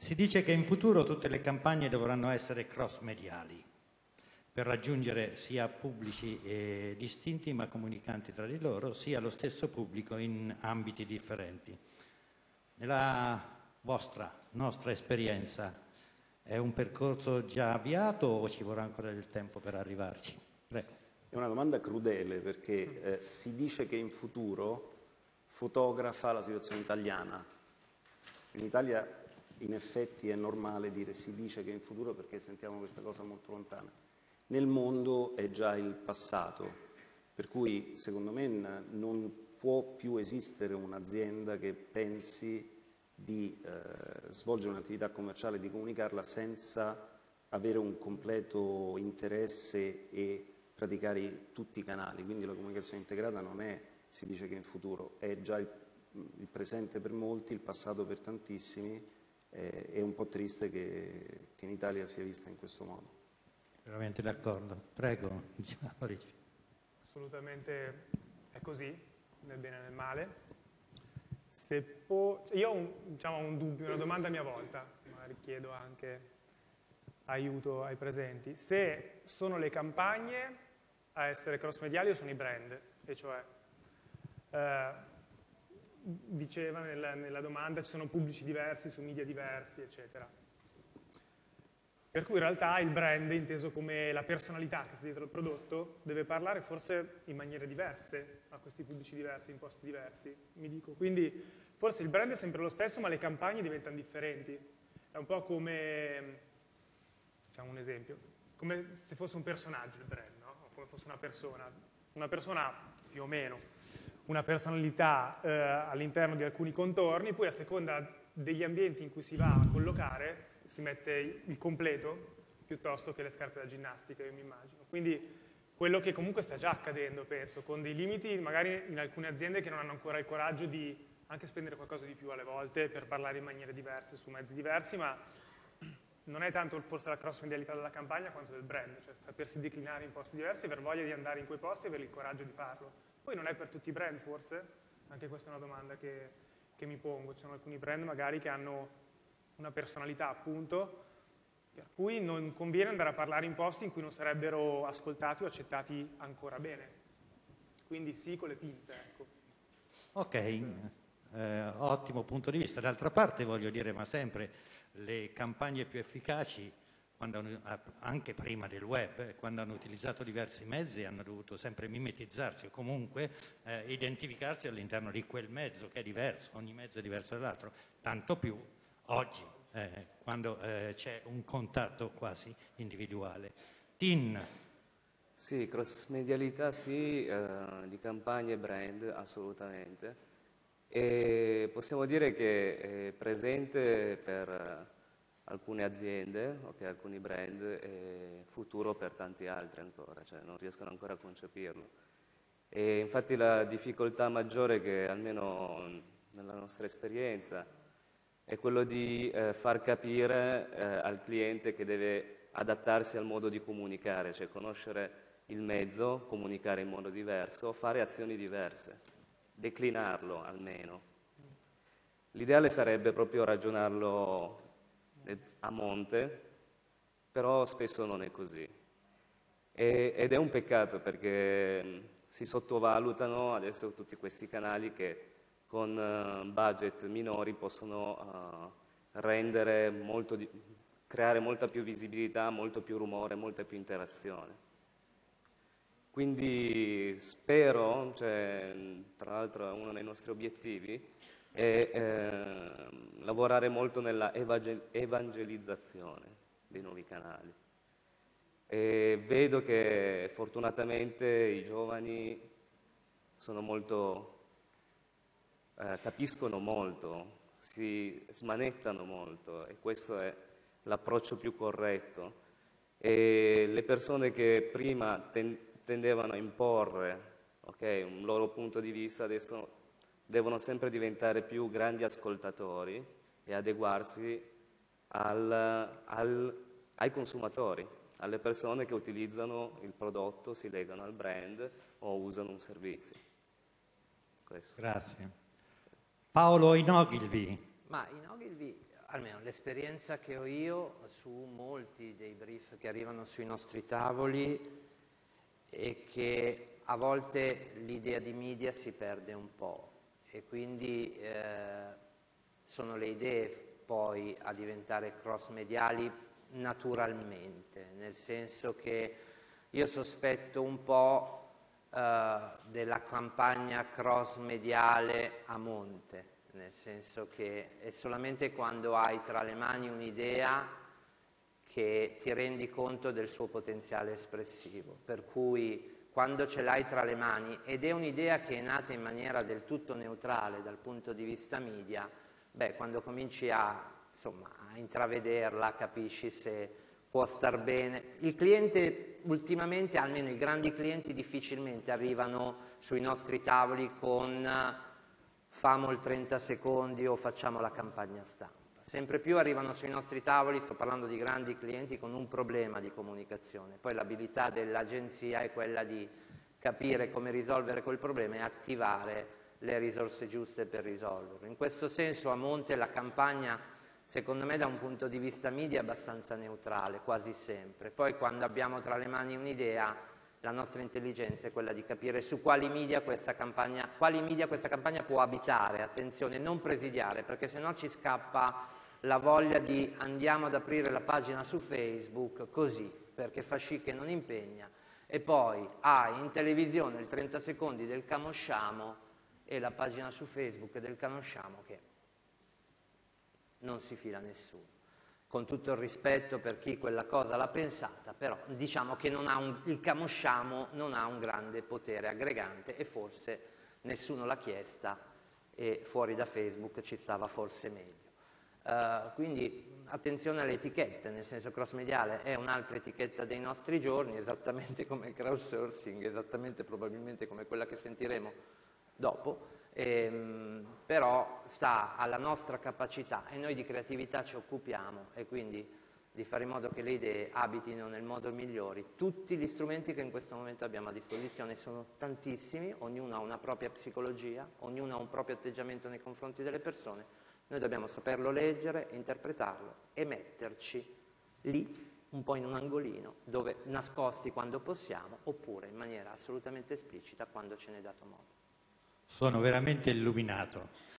Si dice che in futuro tutte le campagne dovranno essere cross-mediali per raggiungere sia pubblici distinti ma comunicanti tra di loro, sia lo stesso pubblico in ambiti differenti. Nella nostra esperienza è un percorso già avviato o ci vorrà ancora del tempo per arrivarci? Prego. È una domanda crudele perché si dice che in futuro fotografa la situazione italiana. In Italia in effetti è normale dire si dice che in futuro perché sentiamo questa cosa molto lontana. Nel mondo è già il passato, per cui secondo me non può più esistere un'azienda che pensi di svolgere un'attività commerciale, di comunicarla senza avere un completo interesse e praticare tutti i canali. Quindi la comunicazione integrata non è, si dice che in futuro, è già il presente per molti, il passato per tantissimi. È un po' triste che in Italia sia vista in questo modo. Veramente d'accordo. Prego, Maurizio. Assolutamente è così, nel bene e nel male. Io ho un dubbio, una domanda a mia volta, magari chiedo anche aiuto ai presenti. Se sono le campagne a essere cross-mediali o sono i brand? E cioè, diceva nella domanda, ci sono pubblici diversi su media diversi, eccetera. Per cui in realtà il brand, inteso come la personalità che sta dietro il prodotto, deve parlare forse in maniere diverse a questi pubblici diversi, in posti diversi, mi dico. Quindi forse il brand è sempre lo stesso, ma le campagne diventano differenti. È un po' come, facciamo un esempio, come se fosse un personaggio il brand, no? O come fosse una persona più o meno, una personalità all'interno di alcuni contorni, poi a seconda degli ambienti in cui si va a collocare si mette il completo piuttosto che le scarpe da ginnastica, io mi immagino. Quindi quello che comunque sta già accadendo, penso, con dei limiti magari in alcune aziende che non hanno ancora il coraggio di anche spendere qualcosa di più alle volte per parlare in maniere diverse, su mezzi diversi, ma non è tanto forse la cross-medialità della campagna quanto del brand, cioè sapersi declinare in posti diversi, aver voglia di andare in quei posti e avere il coraggio di farlo. Poi non è per tutti i brand forse? Anche questa è una domanda che mi pongo. Ci sono alcuni brand magari che hanno una personalità appunto, per cui non conviene andare a parlare in posti in cui non sarebbero ascoltati o accettati ancora bene. Quindi sì, con le pinze, ecco. Ok, ottimo punto di vista. D'altra parte voglio dire, ma sempre le campagne più efficaci, anche prima del web, quando hanno utilizzato diversi mezzi, hanno dovuto sempre mimetizzarsi o comunque identificarsi all'interno di quel mezzo che è diverso, ogni mezzo è diverso dall'altro, tanto più oggi, quando c'è un contatto quasi individuale. Tin. Sì, cross-medialità sì, di campagne brand assolutamente. E possiamo dire che è presente per alcune aziende, alcuni brand, e futuro per tanti altri ancora, cioè non riescono ancora a concepirlo. E infatti la difficoltà maggiore che almeno nella nostra esperienza è quello di far capire al cliente che deve adattarsi al modo di comunicare, cioè conoscere il mezzo, comunicare in modo diverso, fare azioni diverse, declinarlo almeno. L'ideale sarebbe proprio ragionarlo a monte, però spesso non è così. Ed è un peccato perché si sottovalutano adesso tutti questi canali che con budget minori possono creare molta più visibilità, molto più rumore, molta più interazione. Quindi spero, tra l'altro uno dei nostri obiettivi è lavorare molto nella evangelizzazione dei nuovi canali. E vedo che fortunatamente i giovani sono molto capiscono molto, si smanettano molto e questo è l'approccio più corretto. E le persone che prima tendevano a imporre un loro punto di vista adesso devono sempre diventare più grandi ascoltatori e adeguarsi ai consumatori, alle persone che utilizzano il prodotto, si legano al brand o usano un servizio. Questo. Grazie. Paolo in Ogilvy. Ma in Ogilvy almeno l'esperienza che ho io su molti dei brief che arrivano sui nostri tavoli è che a volte l'idea di media si perde un po' e quindi sono le idee poi a diventare cross-mediali naturalmente, nel senso che io sospetto un po' della campagna cross-mediale a monte, nel senso che è solamente quando hai tra le mani un'idea che ti rendi conto del suo potenziale espressivo, per cui quando ce l'hai tra le mani ed è un'idea che è nata in maniera del tutto neutrale dal punto di vista media, beh, quando cominci insomma, a intravederla capisci se può star bene. Il cliente ultimamente, almeno i grandi clienti, difficilmente arrivano sui nostri tavoli con famo il 30 secondi o facciamo la campagna stampa. Sempre più arrivano sui nostri tavoli, sto parlando di grandi clienti, con un problema di comunicazione. Poi l'abilità dell'agenzia è quella di capire come risolvere quel problema e attivare le risorse giuste per risolverlo. In questo senso a monte la campagna, secondo me da un punto di vista media, è abbastanza neutrale, quasi sempre. Poi quando abbiamo tra le mani un'idea, la nostra intelligenza è quella di capire su quali media questa campagna può abitare, attenzione, non presidiare, perché sennò ci scappa la voglia di andiamo ad aprire la pagina su Facebook così, perché fa chic e non impegna, e poi hai in televisione il 30 secondi del camosciamo e la pagina su Facebook del camosciamo che non si fila nessuno. Con tutto il rispetto per chi quella cosa l'ha pensata, però diciamo che il camosciamo non ha un grande potere aggregante e forse nessuno l'ha chiesta e fuori da Facebook ci stava forse meglio. Quindi attenzione alle etichette, nel senso cross-mediale è un'altra etichetta dei nostri giorni, esattamente come il crowdsourcing, esattamente probabilmente come quella che sentiremo dopo. Però sta alla nostra capacità e noi di creatività ci occupiamo e quindi di fare in modo che le idee abitino nel modo migliore. Tutti gli strumenti che in questo momento abbiamo a disposizione sono tantissimi, ognuno ha una propria psicologia, ognuno ha un proprio atteggiamento nei confronti delle persone, noi dobbiamo saperlo leggere, interpretarlo e metterci lì un po' in un angolino dove nascosti quando possiamo oppure in maniera assolutamente esplicita quando ce n'è dato modo. Sono veramente illuminato.